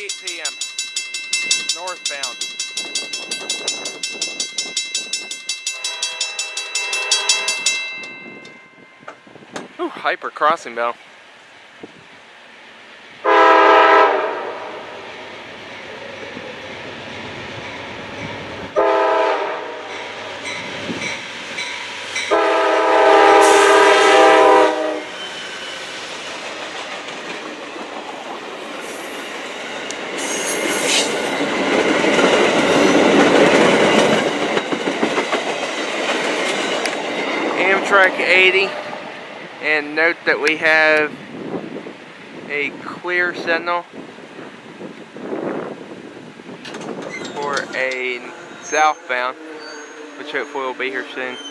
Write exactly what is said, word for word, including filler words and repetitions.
eight P M northbound. Ooh, hyper crossing bell. Amtrak eighty, and note that we have a clear signal for a southbound, which hopefully will be here soon.